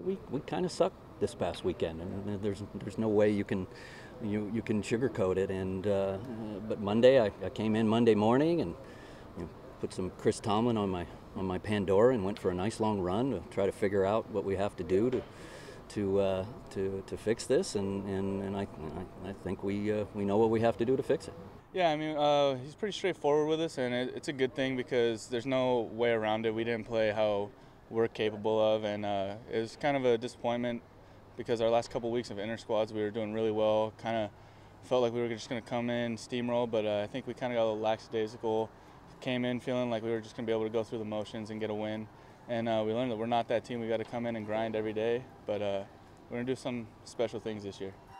We kind of sucked this past weekend, and there's no way you can sugarcoat it. And but Monday, I came in Monday morning and put some Chris Tomlin on my Pandora and went for a nice long run to try to figure out what we have to do to fix this. And I think we know what we have to do to fix it. Yeah, I mean, he's pretty straightforward with us, and it's a good thing because there's no way around it. We didn't play how we're capable of, and it was kind of a disappointment because our last couple weeks of inter squads we were doing really well. Kind of felt like we were just going to come in, steamroll, but I think we kind of got a little lackadaisical. Came in feeling like we were just going to be able to go through the motions and get a win, and we learned that we're not that team. We got to come in and grind every day, but we're going to do some special things this year.